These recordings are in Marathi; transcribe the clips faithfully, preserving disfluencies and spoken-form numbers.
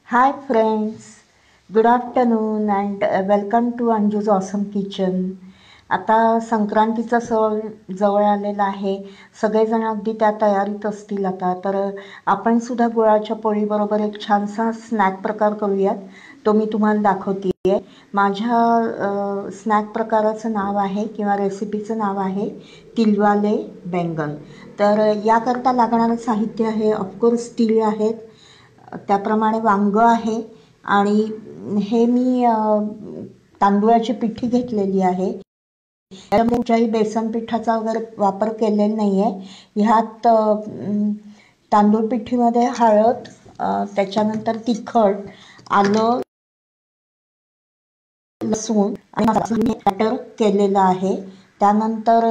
Hi friends, good afternoon and uh, welcome to Anju's Awesome Kitchen. आता संक्रांतीचा सण जवळ आलेला आहे. सगळेजण अगदी त्या तयारीत असतील आता. तर आपण सुद्धा गुळाच्या पोळीबरोबर एक छानसा स्नॅक प्रकार करूयात. तो मी तुम्हाला दाखवते आहे. माझ्या स्नॅक प्रकाराचं नाव आहे किंवा रेसिपीचं नाव आहे तिळवाले बैंगन. तर याकरता लागणारं साहित्य आहे, ऑफकोर्स तीळ आहेत, त्याप्रमाणे वांग आहे आणि हे मी तांदूळाची पिठी घेतलेली आहे. कुठच्याही बेसन पिठाचा वगैरे वापर केलेला नाही आहे. ह्यात तांदूळ पिठीमध्ये हळद, त्याच्यानंतर तिखट, आलं, लसूण आणि बॅटर केलेलं आहे. त्यानंतर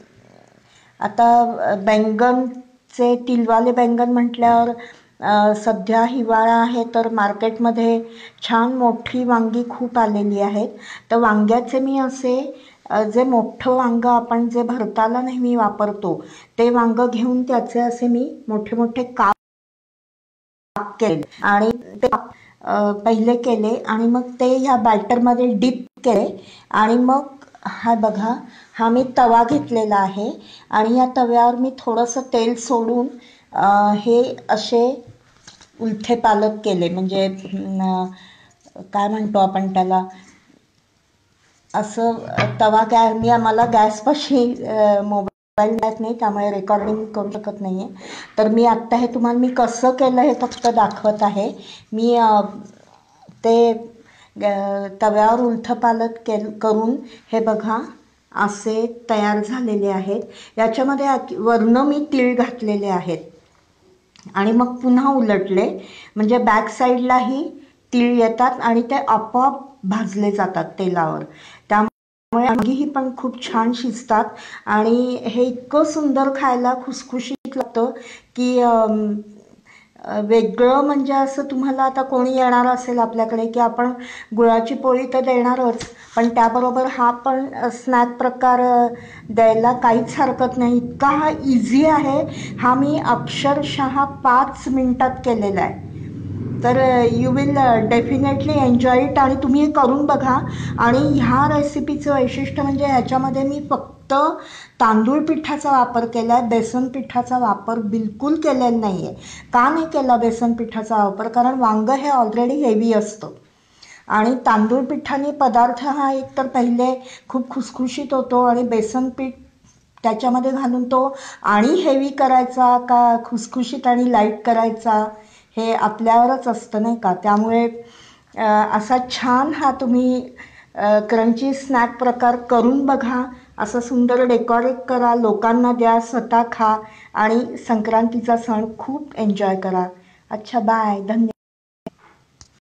आता बैंगनचे तिळवाले बैंगन म्हटल्यावर सध्या हिवाळा आहे, तर मार्केटमध्ये छान मोठी वांगी खूप आलेली आहेत. तर वांग्याचे मी असे जे मोठं वांग आपण जे भरताला नेहमी वापरतो ते वांग घेऊन त्याचे असे मी मोठे मोठे काप केले आणि ते पहिले केले आणि मग ते ह्या बॅटरमध्ये डीप केले. आणि मग हा बघा, हा मी तवा घेतलेला आहे आणि या तव्यावर मी थोडंसं तेल सोडून हे असे उलथे पालक केले. म्हणजे काय म्हणतो आपण त्याला, असं तवा गॅस मी आम्हाला गॅसपाशी मोबाईल गॅस नाही, त्यामुळे रेकॉर्डिंग करू शकत नाही आहे. तर मी आत्ता हे तुम्हाला मी कसं केलं हे फक्त दाखवत आहे. मी ते तव्यावर उलथं पालक के करून हे बघा असे तयार झालेले आहेत. याच्यामध्ये वरनं मी तीळ घातलेले आहेत आणि मग पुन्हा उलटले, म्हणजे बॅक साईडलाही तीळ येतात आणि ते आपोआप भाजले जातात तेलावर. त्यामुळे वांगीही पण खूप छान शिजतात आणि हे इतकं सुंदर खायला खुसखुशीत लागतं की वेगळं. म्हणजे असं तुम्हाला आता कोणी येणार असेल आपल्याकडे की आपण गुळाची पोळी तर देणारच, पण त्याबरोबर हा पण स्नॅक प्रकार द्यायला काहीच हरकत नाही. इतका हा इझी आहे. हा मी अक्षरशः पाच मिनिटात केलेला आहे. तर you will definitely enjoy it आणि तुम्ही हे करून बघा. आणि ह्या रेसिपीचं वैशिष्ट्य म्हणजे ह्याच्यामध्ये मी फक्त तांदूळ पिठाचा वापर केला आहे, बेसन पिठाचा वापर बिलकुल केलेला नाही आहे. का नाही केला बेसन पिठाचा वापर? कारण वांग हे ऑलरेडी हेवी असतं आणि तांदूळ पिठाने पदार्थ हा एक तर पहिले खूप खुसखुशीत होतो आणि बेसन पीठ त्याच्यामध्ये घालून तो आणि हेवी करायचा का खुसखुशीत आणि लाईट करायचा हे आपल्यावरच असतं नाही का. त्यामुळे असा छान हा तुम्ही क्रंची स्नॅक प्रकार करून बघा. असं सुंदर डेकोरेट करा, लोकांना द्या, स्वतः खा आणि संक्रांतीचा सण खूप एन्जॉय करा. अच्छा, बाय, धन्यवाद.